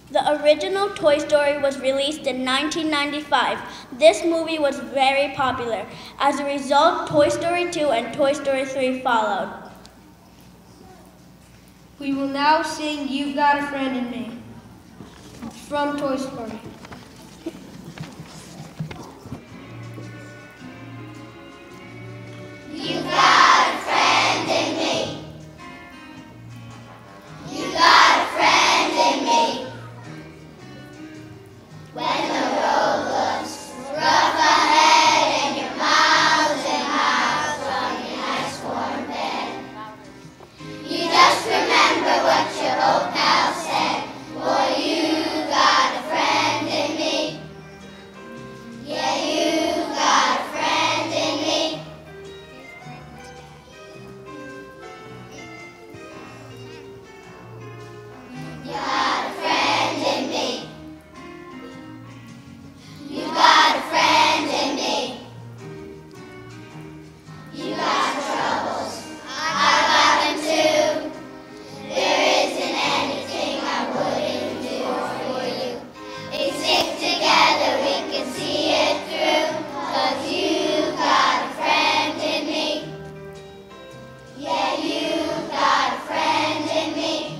The original Toy Story was released in 1995. This movie was very popular. As a result, Toy Story 2 and Toy Story 3 followed. We will now sing You've Got a Friend in Me from Toy Story. You got a friend in me. You got a friend in me. When the road looks rough ahead and you're miles and miles from your nice warm bed, you just remember what your old pal said. Boy, you got a friend in me. Yeah, you got a friend in me. You got a friend in me. You got a friend in me. You got troubles, I got them too. There isn't anything I wouldn't do for you. We stick together, we can see it through. 'Cause you got a friend in me. Yeah, you got a friend in me.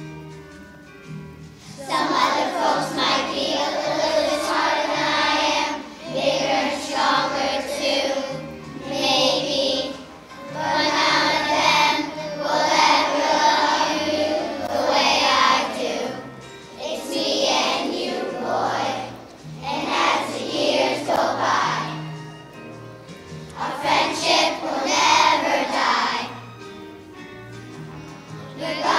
Some other folks might be a little bit smarter than I am, bigger and stronger too, maybe. But none of them will ever love you the way I do. It's me and you, boy, and as the years go by, our friendship will never die. You're